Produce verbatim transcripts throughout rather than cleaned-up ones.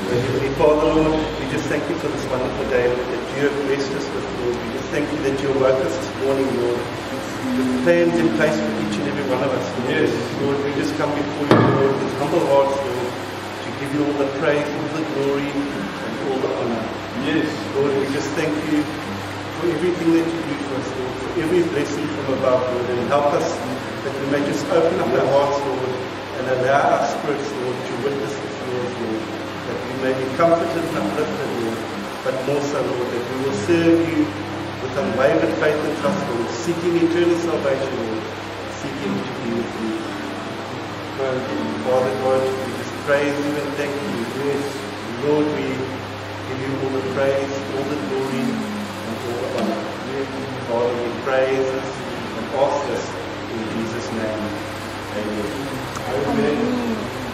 Heavenly Father, Lord, we just thank you for this wonderful day that you have blessed us with, Lord. We just thank you that you woke us this morning, Lord, with plans in place for each and every one of us, Lord. Yes. Lord, we just come before you, Lord, with humble hearts, Lord, to give you all the praise, all the glory, and all the honor. Yes. Lord, we just thank you for everything that you do for us, Lord, for every blessing from above, Lord, and help us that we may just open up our hearts, Lord, and allow our spirits, Lord, to witness the yours, Lord, that we may be comforted and uplifted, Lord, but more so, Lord, that we will serve you with unwavered faith and trust, Lord, seeking eternal salvation, Lord, seeking to be with you. Father God, we just praise you and thank you. Yes, Lord, we give you all the praise, all the glory, and all the honor. Father, we praise us and ask this in Jesus' name. Amen. Amen.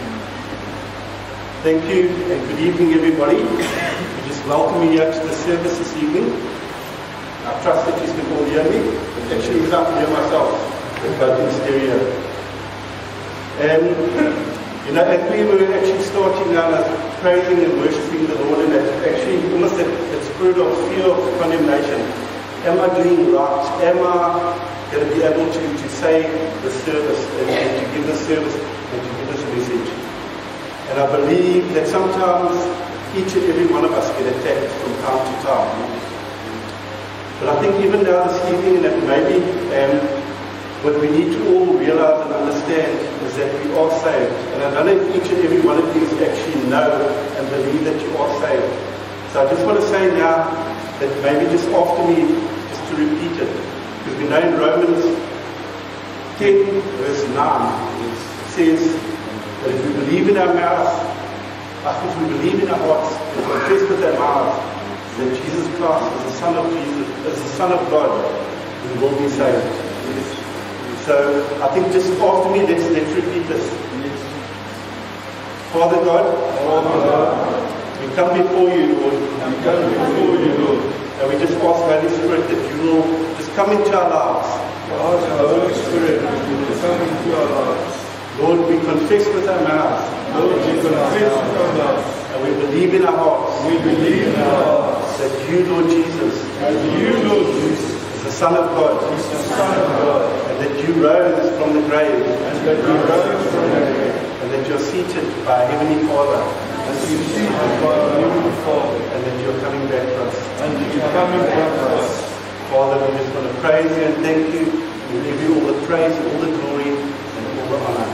Thank you and good evening, everybody. We just welcome you here to the service this evening. I trust that you can all hear me. Actually, it's up to hear myself with both in stereo. And, you know, as we were actually starting now, praising and worshipping the Lord, and it's actually almost that, that spirit of fear of condemnation. Am I doing right? Am I going to be able to, to say the service and, and to give the service and to give this message? And I believe that sometimes each and every one of us get attacked from time to time. But I think even now this evening, that maybe um, what we need to all realize and understand is that we are saved. And I don't know if each and every one of you actually know and believe that you are saved. So I just want to say now that maybe just after me, just to repeat it. Because we know in Romans ten, verse nine, it says that if we believe in our mouth, if we believe in our hearts and confess with our mouths that Jesus Christ is the Son of Jesus, is the Son of God, we will be saved. Yes. So I think just after me, let's let's repeat this. Yes. Father God, Father God, we come before you, Lord. We come before you, Lord. And we just ask Holy Spirit that you will just come into our lives. Ask Holy Spirit to come into our lives. Lord, we confess with our mouths. Lord, we confess with our mouths. And we believe in our hearts. We believe in our hearts. That you, Lord Jesus, that you, Lord Jesus, is the Son of God. Is the Son of God. And that you rose from the grave. And that you rose from the grave. And that you're seated by our Heavenly Father. And you're seated by our Heavenly Father. And that you're coming back for us. And that you're coming back for us. Father, we just want to praise you and thank you. We give you all the praise and all the glory and all the honor.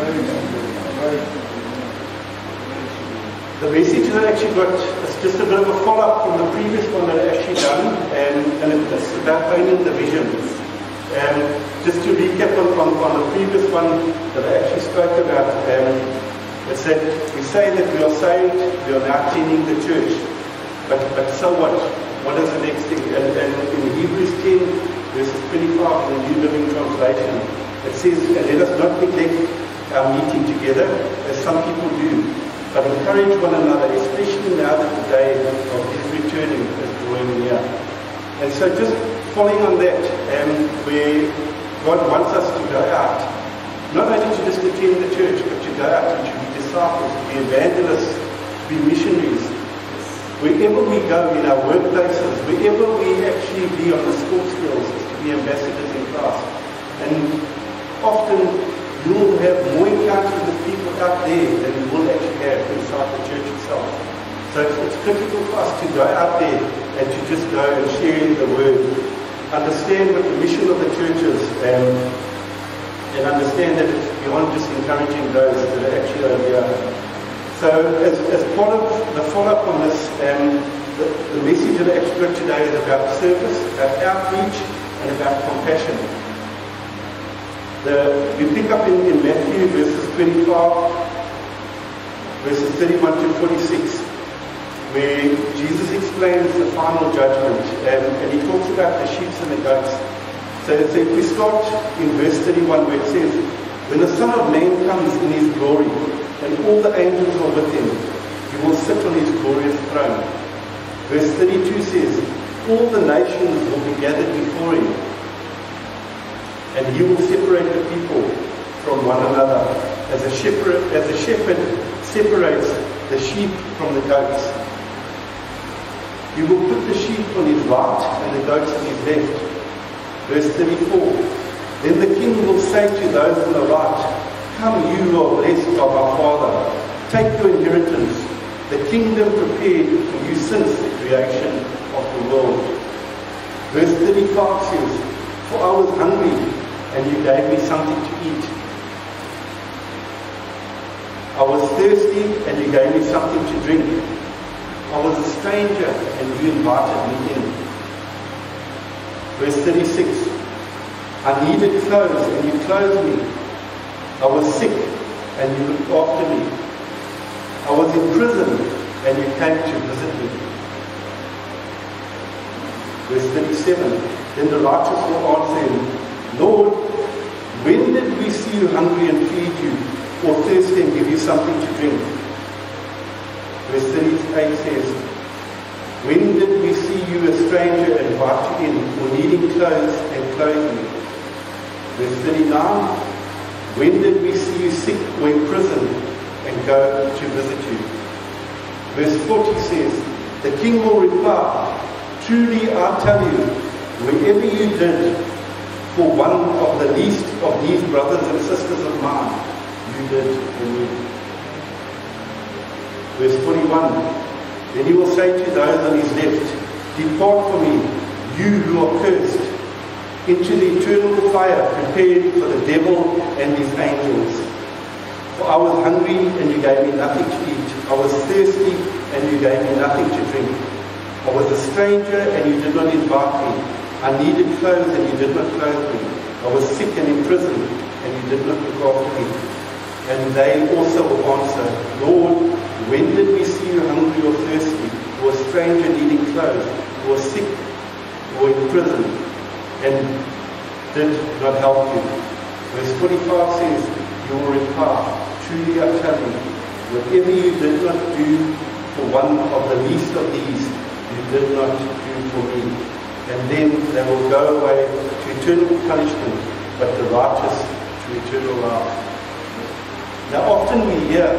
The message that I actually got is just a bit of a follow-up from the previous one that I actually done, and, and it's about owning the vision. And just to recap on, on, on the previous one that I actually spoke about, um, it's that we say that we are saved, we are now attending the church, but, but so what? What is the next thing? And, and in Hebrews ten, verses twenty-five, in the New Living Translation, it says, and let us not neglect our meeting together, as some people do, but encourage one another, especially now that the day of his returning is drawing near. And so just following on that, um, where God wants us to go out, not only to just attend the church, but to go out and to be disciples, to be evangelists, to be missionaries. Wherever we go in our workplaces, wherever we actually be on the sports fields, is to be ambassadors in Christ. And often you will have more encounters with people out there than you will actually have inside the church itself. So it's, it's critical for us to go out there and to just go and share the word. Understand what the mission of the church is, and, and understand that it's beyond just encouraging those that are actually over here. So as, as part of the follow-up on this, um, the, the message that I actually got today is about service, about outreach, and about compassion. The, we pick up in, in Matthew verses twenty-five, verses thirty-one to forty-six, where Jesus explains the final judgment, and, and he talks about the sheep and the goats. So, so if we start in verse thirty-one, where it says, when the Son of Man comes in his glory, and all the angels are with him, he will sit on his glorious throne. Verse thirty-two says, all the nations will be gathered before him, and he will separate the people from one another, as a shepherd, as a shepherd separates the sheep from the goats. He will put the sheep on his right and the goats on his left. Verse thirty-four. Then the king will say to those on the right, come, you who are blessed of our Father, take your inheritance, the kingdom prepared for you since the creation of the world. Verse thirty-five says, for I was hungry, and you gave me something to eat. I was thirsty, and you gave me something to drink. I was a stranger, and you invited me in. Verse thirty-six, I needed clothes, and you clothed me. I was sick, and you looked after me. I was in prison, and you came to visit me. Verse thirty-seven, then the righteous will answer him, Lord, when did we see you hungry and feed you, or thirsty and give you something to drink? Verse thirty-eight says, when did we see you a stranger and invite you in, or needing clothes and clothe you? Verse thirty-nine, when did we see you sick or in prison and go to visit you? Verse forty says, the king will reply, truly I tell you, wherever you did for one of the least of these brothers and sisters of mine, you did for me. Verse forty-one, then he will say to those on his left, depart from me, you who are cursed, into the eternal fire prepared for the devil and his angels. For I was hungry, and you gave me nothing to eat. I was thirsty, and you gave me nothing to drink. I was a stranger, and you did not invite me. I needed clothes, and you did not clothe me. I was sick and in prison, and you did not look after me. And they also will answer, Lord, when did we see you hungry or thirsty, or a stranger needing clothes, or sick, or in prison, and did not help you? Verse forty-five says, you will reply, truly I tell you, whatever you did not do for one of the least of these, you did not do for me. And then they will go away to eternal punishment, but the righteous to eternal life. Now often we hear,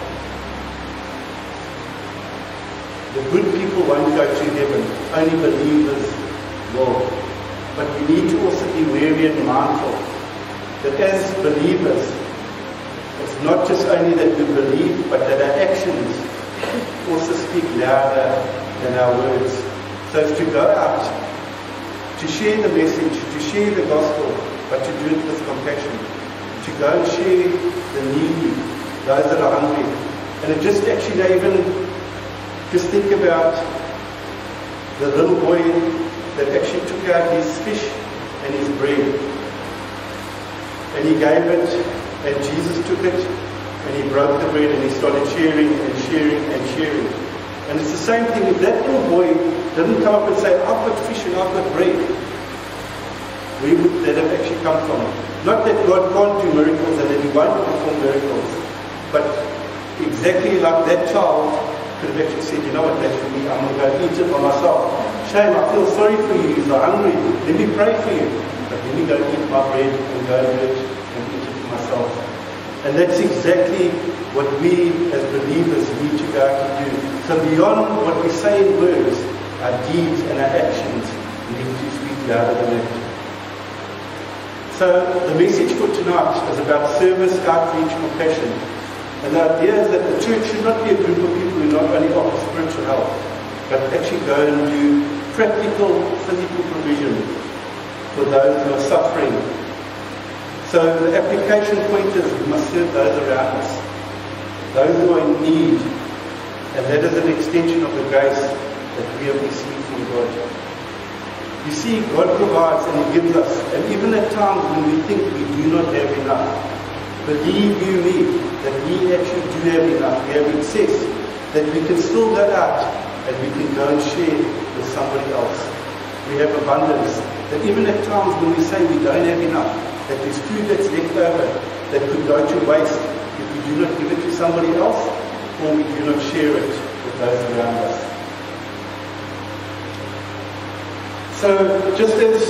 the good people won't go to heaven, only believers will. But we need to also be wary and mindful that as believers, it's not just only that we believe, but that our actions also speak louder than our words. So it's to go out, to share the message, to share the gospel, but to do it with compassion. To go and share the needy, those that are hungry. And it just actually, they even just think about the little boy that actually took out his fish and his bread. And he gave it, and Jesus took it, and he broke the bread, and he started sharing and sharing and sharing. And it's the same thing, if that little boy didn't come up and say, I've got fish and I've got bread, where would that have actually come from? Not that God can't do miracles and that he won't perform miracles, but exactly like that child could have actually said, you know what, that's for me, I'm going to go eat it by myself. Shame, I feel sorry for you, you're hungry, let me pray for you. But let me go eat my bread and go and do it and eat it for myself. And that's exactly what we as believers need to go out and do. So beyond what we say in words, our deeds and our actions need to speak louder than that. So the message for tonight is about service, outreach, compassion. And the idea is that the church should not be a group of people who not only offer spiritual help, but actually go and do practical, physical provision for those who are suffering. So the application point is we must serve those around us, those who are in need, and that is an extension of the grace that we have received from God. You see, God provides and He gives us, and even at times when we think we do not have enough, believe you me, that we actually do have enough. We have excess, that we can still go out and we can go and share with somebody else. We have abundance, that even at times when we say we don't have enough, that there's food that's left over that could go to waste if we do not give it to somebody else, or we do not share it with those around us. So just as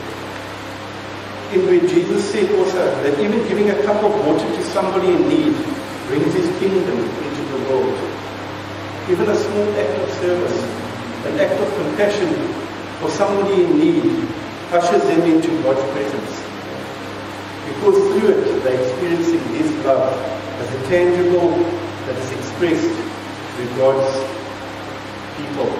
in where Jesus said also that even giving a cup of water to somebody in need brings His kingdom into the world. Even a small act of service, an act of compassion for somebody in need, ushers them into God's presence. Because through it, they're experiencing His love as a tangible that is expressed through God's people.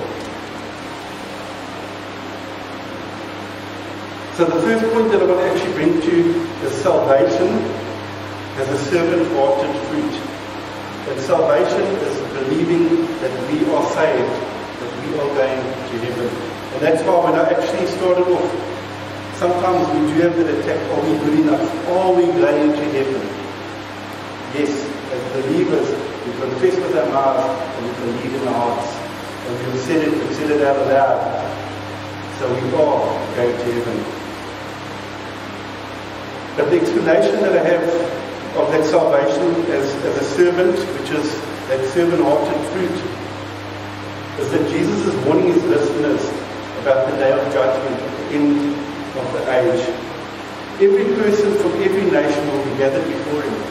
So the first point that I want to actually bring to you is salvation as a servant-hearted fruit. And salvation is believing that we are saved, that we are going to heaven. And that's why when I actually started off, sometimes we do have that attack, are we good enough? Are we going to heaven? Yes, as believers, we confess with our mouths and we believe in our hearts. And we've said it, we've said it out loud. So we are going to heaven. But the explanation that I have of that salvation as, as a servant, which is that servant-hearted fruit, is that Jesus is warning His listeners about the day of judgment, at the end of the age. Every person from every nation will be gathered before Him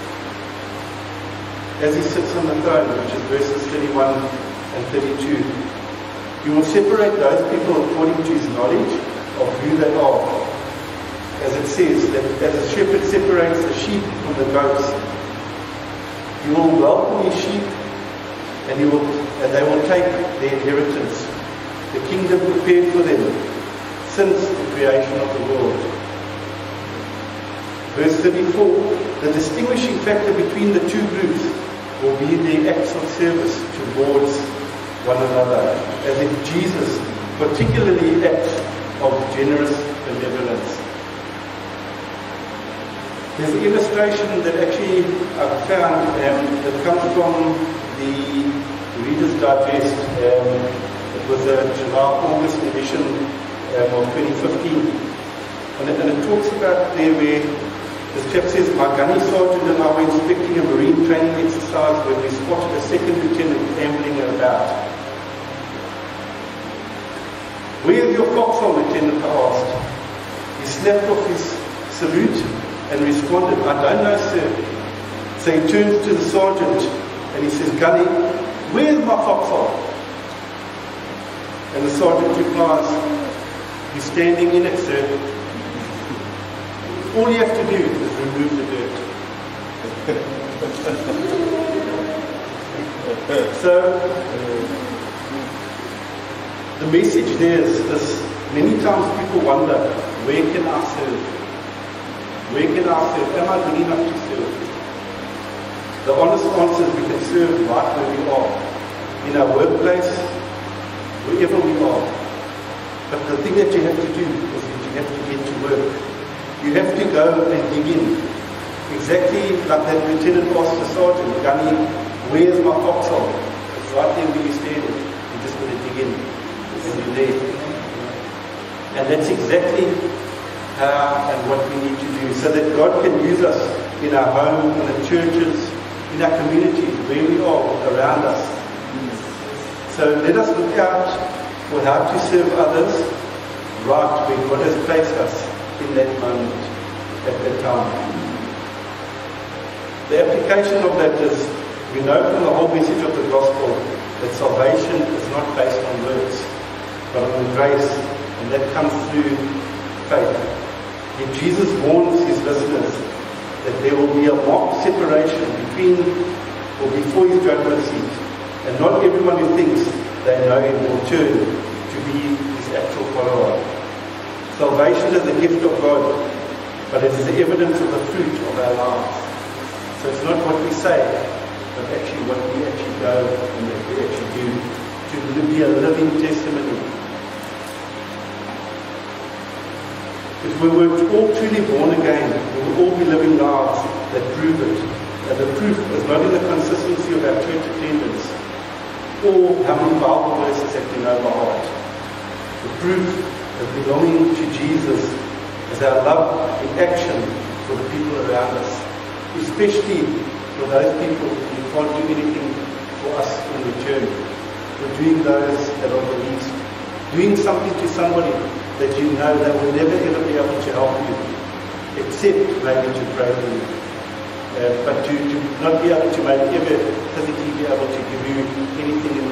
as He sits on the throne, which is verses thirty-one and thirty-two. He will separate those people according to His knowledge of who they are. As it says, that as a shepherd separates the sheep from the goats, He will welcome His sheep, and He will, and they will take their inheritance, the kingdom prepared for them since the creation of the world. Verse thirty-four, the distinguishing factor between the two groups will be their acts of service towards one another, as if Jesus particularly acts of generous benevolence. There's an illustration that actually I've found um, that comes from the Reader's Digest. Um, it was a July-August edition um, of twenty fifteen. And it, and it talks about there where this chap says, my gunny sergeant and I were inspecting a marine training exercise when we spotted a second lieutenant ambling about. Where's your foxhole, Lieutenant? I asked. He snapped off his salute and responded, I don't know, sir. So he turns to the sergeant and he says, Gunny, where's my foxhole? And the sergeant replies, you're standing in it, sir. All you have to do is remove the dirt. So, the message there is this. Many times people wonder, where can I serve? Where can I serve? Am I good enough to serve? The honest answer is we can serve right where we are. In our workplace, wherever we are. But the thing that you have to do is that you have to get to work. You have to go and dig in. Exactly like that lieutenant asked the sergeant, Gunny, where's my foxhole? It's right there where you're standing. You're just going to dig in. And you're there. And that's exactly how and what we need to do, so that God can use us in our home, in our churches, in our communities, where we are, around us. So let us look out for how to serve others right where God has placed us in that moment, at that time. The application of that is, we know from the whole message of the gospel that salvation is not based on works, but on grace, and that comes through faith. Yet Jesus warns His listeners that there will be a marked separation between or before His judgment seat, and not everyone who thinks they know Him will turn to be His actual follower. Salvation is a gift of God, but it is the evidence of the fruit of our lives. So it's not what we say, but actually what we actually go and what we actually do, to be a living testimony. If we were all truly born again, we would all be living lives that prove it. And the proof is not in the consistency of our church attendance or how many Bible verses that we know by heart. The proof of belonging to Jesus is our love in action for the people around us, especially for those people who can't do anything for us in return, for doing those that are the least, doing something to somebody that you know they will never ever be able to help you, except maybe to pray for you. Uh, but to, to not be able to maybe ever physically be able to give you anything in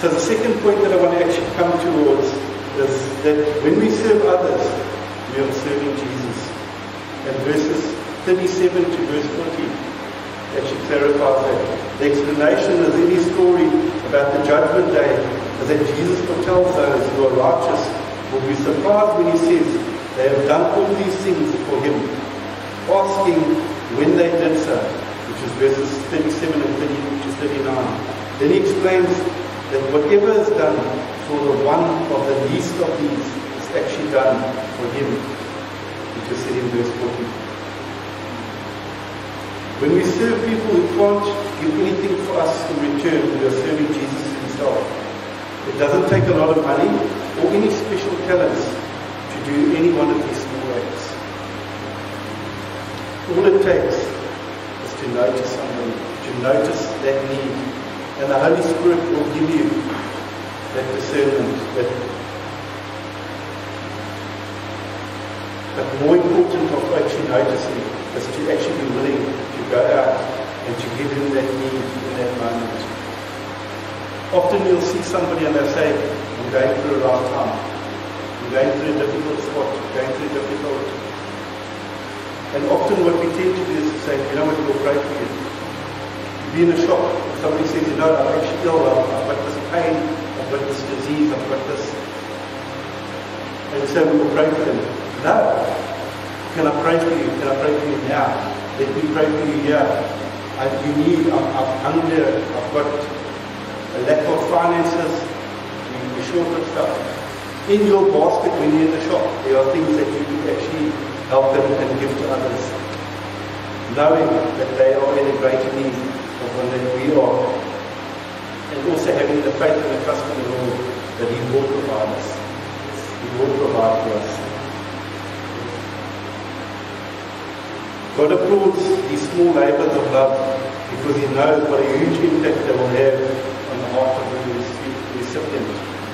So the second point that I want to actually come towards is that when we serve others, we are serving Jesus. And verses thirty-seven to verse forty actually clarifies that. The explanation of any story about the judgment day is that Jesus foretells those who are righteous will be surprised when he says they have done all these things for him, asking when they did so, which is verses thirty-seven and thirty to thirty-nine. Then he explains that whatever is done for the one of the least of these is actually done for him, which is said in verse forty. When we serve people who can't give anything for us in return, we are serving Jesus himself. It doesn't take a lot of money or any special talents to do any one of these small acts. All it takes is to notice somebody, to notice that need, and the Holy Spirit will give you that discernment. That, but more important of actually noticing is to actually be willing to go out and to give him that need in that moment. Often you'll see somebody and they'll say, I'm going through a rough time. I'm going through a difficult spot. I'm going through a difficult. And often what we tend to do is to say, you know what, we'll pray for you. You'll be in a shop and somebody says, you know, I'm actually ill. I've got this pain. I've got this disease. I've got this. And you say, we will pray for them. No. Can I pray for you? Can I pray for you now? Let me pray for you here. I, you need, I'm, I'm hungry. I've got a lack of finances. You're short of stuff. In your basket when you're in the shop, there are things that you can actually help them and give to others. Knowing that they are in a greater need of one that we are. And also having the faith and the trust in the Lord that he will provide us. He will provide for us. God applauds these small labours of love because he knows what a huge impact they will have on the heart of the recipient.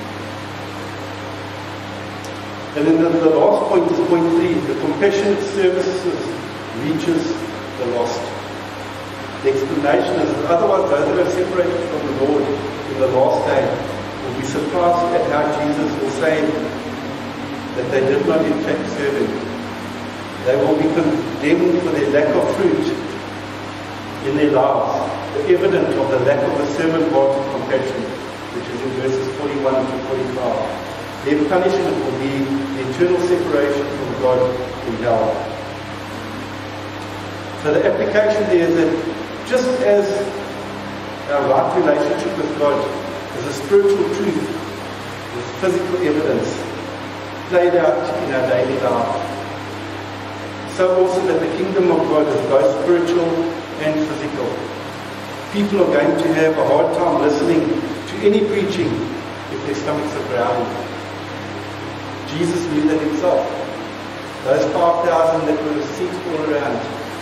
And then the, the last point is point three. The compassionate services reaches the lost. The explanation is that otherwise those that are separated from the Lord in the last day will be surprised at how Jesus will say that they did not in fact serve him. They will be condemned for their lack of fruit in their lives, the evidence of the lack of a servant-hearted compassion, which is in verses forty-one to forty-five. Their punishment will be the eternal separation from God in hell. So the application there is that just as our right relationship with God is a spiritual truth with physical evidence played out in our daily life, so also that the kingdom of God is both spiritual and physical. People are going to have a hard time listening to any preaching if their stomachs are growling. Jesus knew that himself. Those five thousand that were seats all around,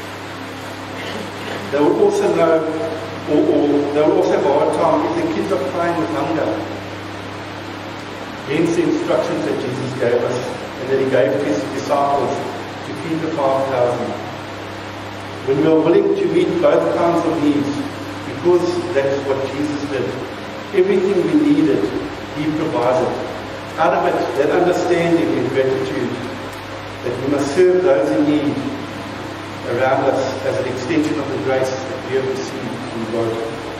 they would also know, or, or they would also have a hard time if their kids are crying with hunger. Hence the instructions that Jesus gave us and that he gave to his disciples to feed the five thousand. When we are willing to meet both kinds of needs, because that's what Jesus did. Everything we needed, he provided. Out of it, that understanding and gratitude that we must serve those in need around us as an extension of the grace that we have received from God.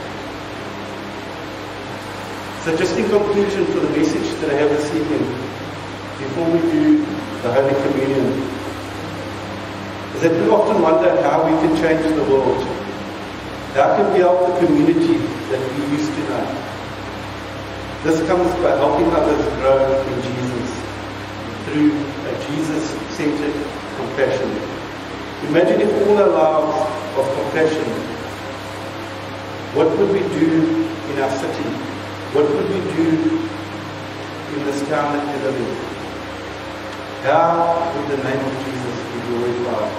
So just in conclusion for the message that I have this evening, before we do the Holy Communion, is that we often wonder how we can change the world. How can we help the community that we used to know? This comes by helping others grow in Jesus through a Jesus-centered compassion. Imagine if all our lives of compassion, what would we do in our city? What would we do in this town that we live in? How would the name of Jesus be glorified?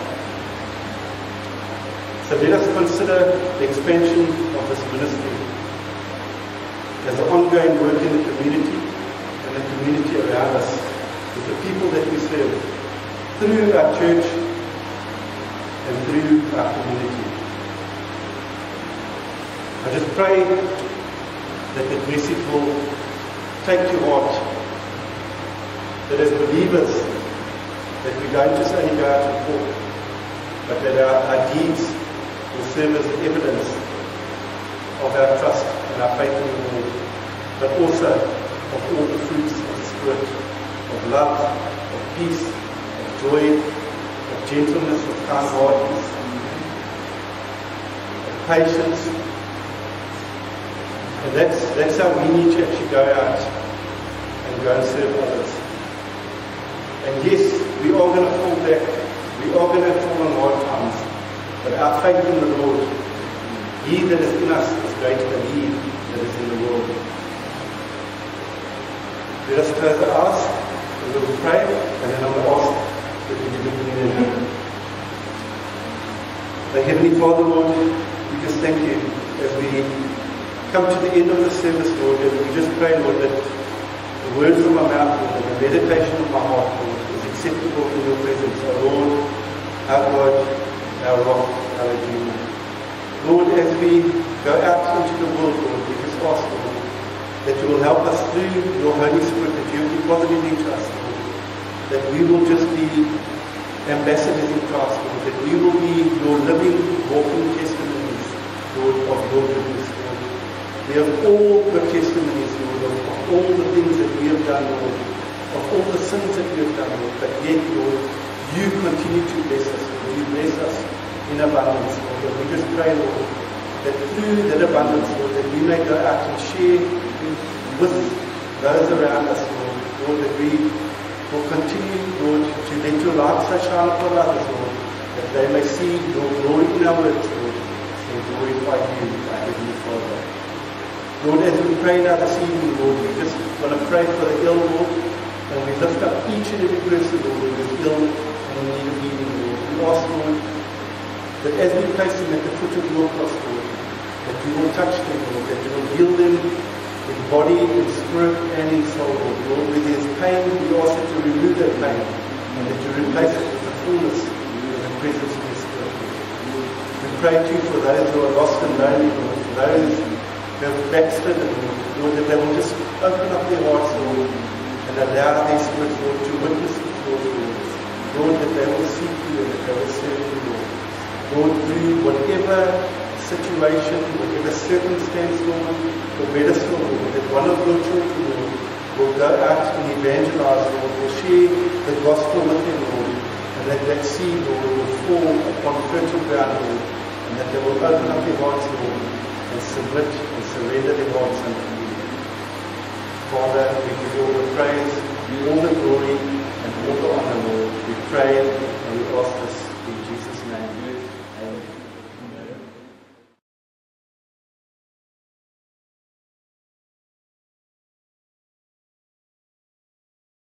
So let us consider the expansion of this ministry as an ongoing work in the community and the community around us, with the people that we serve, through our church and through our community. I just pray that the message will take to heart. That as believers, that we don't just only go out and talk, but that our, our deeds will serve as evidence of our trust and our faith in the Lord, but also of all the fruits of the Spirit, of love, of peace, of joy, of gentleness, of kindness, of patience. And that's, that's how we need to actually go out and go and serve others. And yes, we are going to fall back, we are going to fall on hard times, but our faith in the Lord, He that is in us is greater than He that is in the world. Let us close our eyes, and we will pray, and then I will ask that we do the communion. Our Heavenly Father, Lord, we just thank you as we come to the end of the service, Lord, and we just pray, Lord, that the words of my mouth, Lord, and the meditation of my heart, Lord, is acceptable in your presence, our Lord, our God, our rock, our Redeemer. Lord, as we go out into the world, Lord, we just ask, Lord, that you will help us through your Holy Spirit, that you have deposited into us, Lord, that we will just be ambassadors in Christ, Lord, that we will be your living, walking testimonies, Lord, of your goodness, Lord. We have all the testimonies, Lord, of all the things that we have done, Lord, of all the sins that we have done, Lord, but yet, Lord, you continue to bless us, Lord. You bless us in abundance, Lord. And we just pray, Lord, that through that abundance, Lord, that we may go out and share with those around us, Lord. Lord, that we will continue, Lord, to let your light so shine upon others, Lord, that they may see your glory in our works, Lord, and glorify you, our Heavenly Father. Lord, as we pray now this evening, Lord, we just want to pray for the ill, Lord, and we lift up each and every person, Lord, who is ill and in need of healing, Lord. We ask, Lord, that as we place them at the foot of your cross, Lord, that you will touch them, Lord, that you will heal them in body, in spirit, and in soul, Lord. Lord, where there is pain, we ask that you remove that pain, and that you replace it with the fullness of the presence of your Spirit. We pray too for those who are lost and lonely, Lord, for those who have backslidden, Lord, Lord, that they will just open up their hearts, Lord, and allow their spirits, Lord, to witness before you, Lord. Lord, that they will seek you and that they will serve you, Lord. Lord, through whatever situation, whatever circumstance, Lord, or better still, Lord, that one of your children, Lord, will go out and evangelize, Lord, will share the gospel with them, Lord, and that that seed, Lord, will fall upon fertile ground, Lord, and that they will open up their hearts, Lord, and submit and surrender their hearts unto you. Father, we give you all the praise, all the glory, and all the honor, Lord. We pray and we ask this